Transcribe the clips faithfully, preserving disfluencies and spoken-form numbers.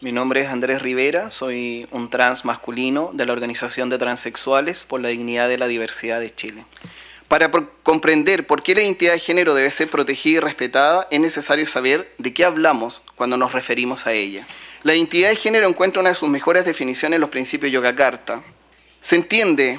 Mi nombre es Andrés Rivera, soy un trans masculino de la Organización de Transexuales por la Dignidad de la Diversidad de Chile. Para por comprender por qué la identidad de género debe ser protegida y respetada, es necesario saber de qué hablamos cuando nos referimos a ella. La identidad de género encuentra una de sus mejores definiciones en los principios Yogyakarta. Se entiende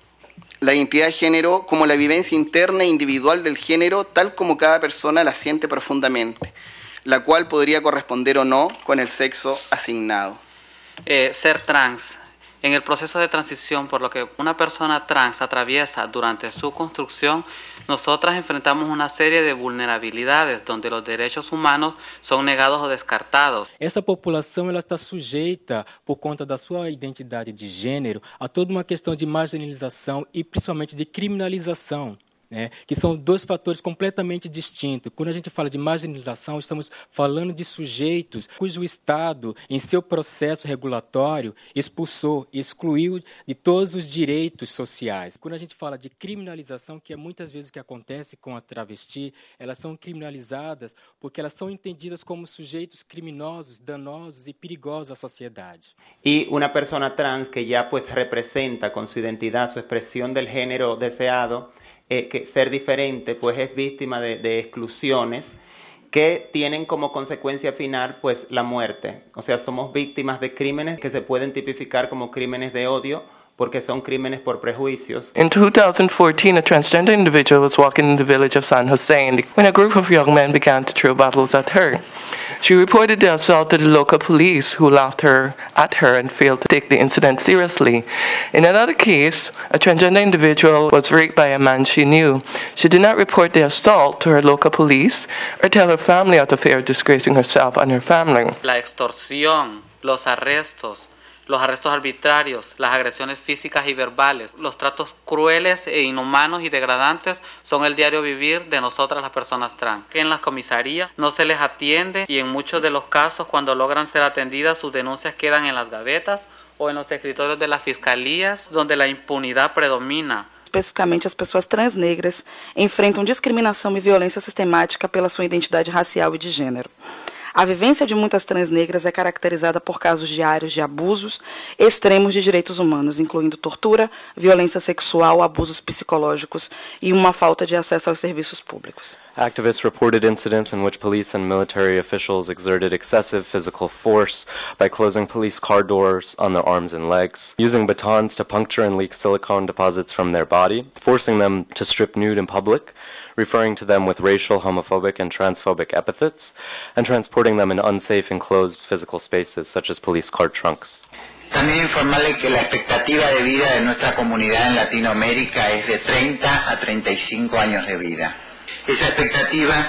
la identidad de género como la vivencia interna e individual del género tal como cada persona la siente profundamente, la cual podría corresponder o no con el sexo asignado. Eh, ser trans. En el proceso de transición por lo que una persona trans atraviesa durante su construcción, nosotras enfrentamos una serie de vulnerabilidades donde los derechos humanos son negados o descartados. Essa população ela está sujeita, por conta da sua identidade de gênero, a toda uma questão de marginalização e principalmente de criminalização. Né, que são dois fatores completamente distintos. Quando a gente fala de marginalização, estamos falando de sujeitos cujo Estado, em seu processo regulatório, expulsou, excluiu de todos os direitos sociais. Quando a gente fala de criminalização, que é muitas vezes o que acontece com a travesti, elas são criminalizadas porque elas são entendidas como sujeitos criminosos, danosos e perigosos à sociedade. Y una persona trans que ya pues representa con su identidad, su expresión del género deseado, Eh, que ser diferente, pues es víctima de, de exclusiones que tienen como consecuencia final pues la muerte. O sea, somos víctimas de crímenes que se pueden tipificar como crímenes de odio porque son crímenes por prejuicios. In two thousand fourteen, a transgender individual was walking in the village of San Jose when a group of young men began to throw bottles at her. She reported the assault to the local police, who laughed her at her and failed to take the incident seriously. In another case, a transgender individual was raped by a man she knew. She did not report the assault to her local police or tell her family out of fear of disgracing herself and her family. La extorsión, los arrestos, los arrestos arbitrarios, las agresiones físicas y verbales, los tratos crueles e inhumanos y degradantes son el diario vivir de nosotras las personas trans. En las comisarías no se les atiende y en muchos de los casos cuando logran ser atendidas sus denuncias quedan en las gavetas o en los escritorios de las fiscalías donde la impunidad predomina. Especificamente as pessoas trans negras enfrentam discriminação e violência sistemática pela sua identidade racial e de gênero. A vivência de muitas trans negras é caracterizada por casos diários de abusos extremos de direitos humanos, incluindo tortura, violência sexual, abusos psicológicos e uma falta de acesso aos serviços públicos. Activists reported incidents in which police and military officials exerted excessive physical force by closing police car doors on their arms and legs, using batons to puncture and leak silicone deposits from their body, forcing them to strip nude in public, referring to them with racial, homophobic, and transphobic epithets, and transporting them in unsafe enclosed physical spaces such as police car trunks. También informarle que la expectativa de vida de nuestra comunidad en Latinoamérica es de treinta a treinta y cinco años de vida. Esa expectativa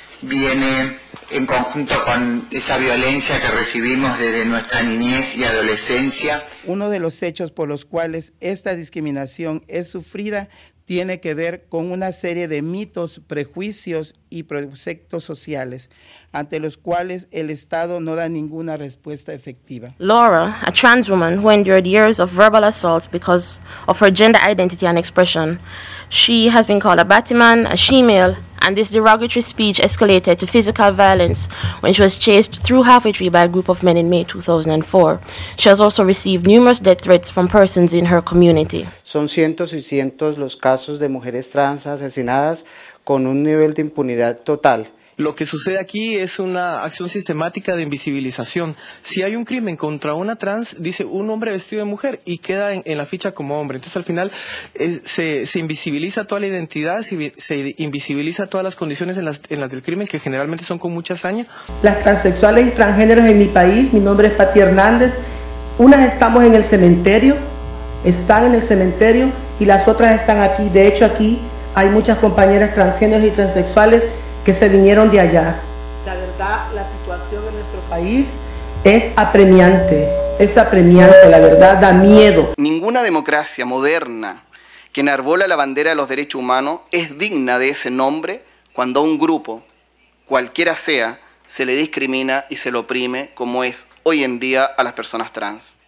viene en conjunto con esa violencia que recibimos desde nuestra niñez y adolescencia. Uno de los hechos por los cuales esta discriminación es sufrida tiene que ver con una serie de mitos, prejuicios y preceptos sociales, ante los cuales el Estado no da ninguna respuesta efectiva. Laura, a trans woman who endured years of verbal assaults because of her gender identity and expression, she has been called a Batman, a she-male, and this derogatory speech escalated to physical violence when she was chased through Halfway Tree by a group of men in May two thousand four. She has also received numerous death threats from persons in her community. Son cientos y cientos los casos de mujeres trans asesinadas con un nivel de impunidad total. Lo que sucede aquí es una acción sistemática de invisibilización. Si hay un crimen contra una trans, dice un hombre vestido de mujer y queda en, en la ficha como hombre. Entonces al final eh, se, se invisibiliza toda la identidad, se, se invisibiliza todas las condiciones en las, en las del crimen, que generalmente son con mucha hazaña. Las transexuales y transgéneros en mi país, mi nombre es Pati Hernández, unas estamos en el cementerio, están en el cementerio y las otras están aquí. De hecho aquí hay muchas compañeras transgéneros y transexuales que se vinieron de allá. La verdad, la situación en nuestro país es apremiante, es apremiante, la verdad da miedo. Ninguna democracia moderna que enarbola la bandera de los derechos humanos es digna de ese nombre cuando a un grupo, cualquiera sea, se le discrimina y se lo oprime como es hoy en día a las personas trans.